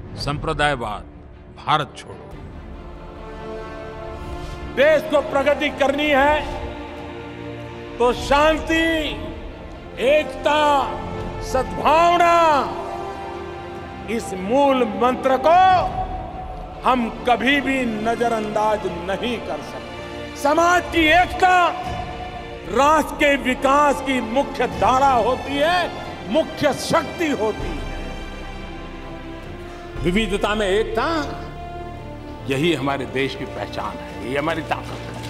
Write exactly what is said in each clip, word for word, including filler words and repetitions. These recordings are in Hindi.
संप्रदायवाद, भारत छोड़ो। देश को प्रगति करनी है तो शांति, एकता, सद्भावना, इस मूल मंत्र को हम कभी भी नजरअंदाज नहीं कर सकते। समाज की एकता राष्ट्र के विकास की मुख्य धारा होती है, मुख्य शक्ति होती है। विविधता में एकता, यही हमारे देश की पहचान है, यही हमारी ताकत है।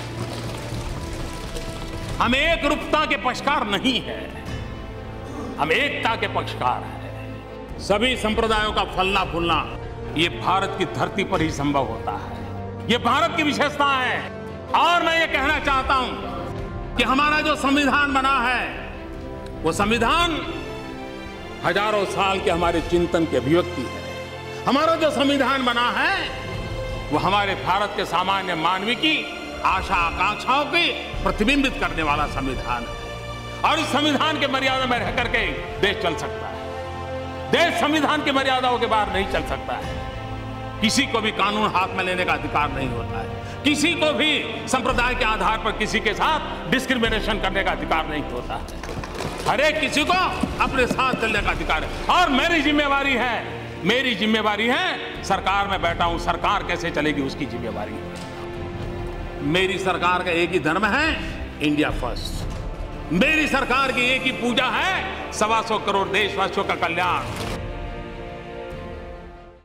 हम एक रूपता के पक्षकार नहीं है, हम एकता के पक्षकार हैं। सभी संप्रदायों का फलना फूलना ये भारत की धरती पर ही संभव होता है। ये भारत की विशेषता है। और मैं ये कहना चाहता हूं कि हमारा जो संविधान बना है, वो संविधान हजारों साल के हमारे चिंतन की अभिव्यक्ति है। हमारा जो संविधान बना है, वो हमारे भारत के सामान्य मानवी की आशा आकांक्षाओं को प्रतिबिंबित करने वाला संविधान है। और इस संविधान के मर्यादा में रह करके देश चल सकता है। देश संविधान की मर्यादाओं के बाहर नहीं चल सकता है। किसी को भी कानून हाथ में लेने का अधिकार नहीं होता है। किसी को भी संप्रदाय के आधार पर किसी के साथ डिस्क्रिमिनेशन करने का अधिकार नहीं होता है। हर एक किसी को अपने साथ चलने का अधिकार है। और मेरी जिम्मेवारी है, मेरी जिम्मेवारी है, सरकार में बैठा हूं, सरकार कैसे चलेगी उसकी जिम्मेवारी है। मेरी सरकार का एक ही धर्म है, इंडिया फर्स्ट। मेरी सरकार की एक ही पूजा है, सवा सौ करोड़ देशवासियों का कल्याण।